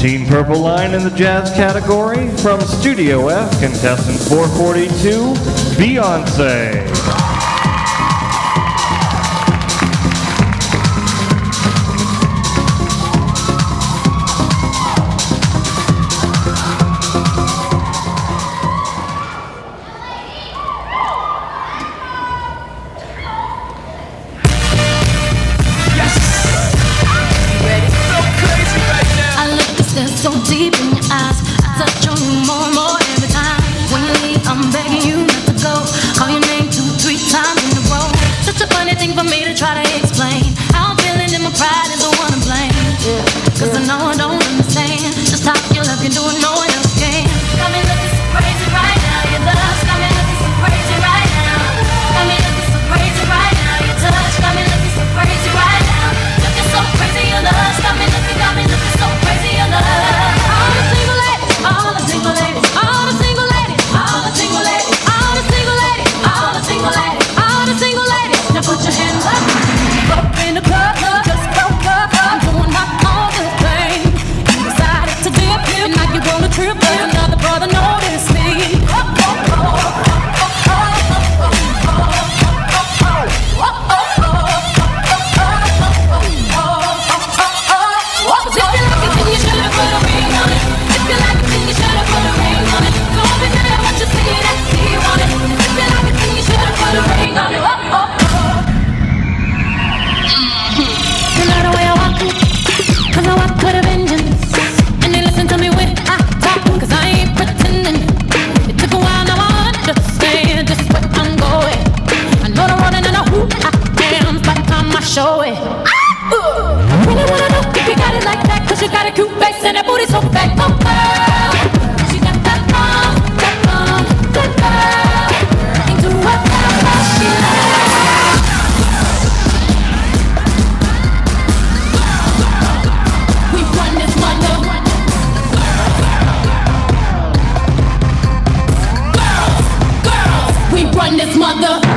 Team Purple Line in the jazz category, from Studio F, contestant 442, BEYONCE. So deep in your eyes, I touch on you more and more every time. When you leave, I'm begging you not to go. Call your name 2-3 times in a row. Such a funny thing for me to try to explain. How I'm feeling and my pride is the one to blame. Cause I know I don't understand just how your love can do it, no one else can. Got me looking so crazy right now. Your love's got me looking so crazy right now. Got me looking so crazy right now. Your touch got me looking so crazy right now. Looking so crazy, your love's got me looking so crazy, your love. Put your hands up in the club, just woke up. I'm doing my own little thing. You decided to dip, and now you wanna trip. But another brother noticed me. Show it. I really wanna know if you got it like that, cause you got a cute face and that booty so fat. Oh girl, she got that bomb, into a girl she loves. We run this mother. Girls, we run this mother.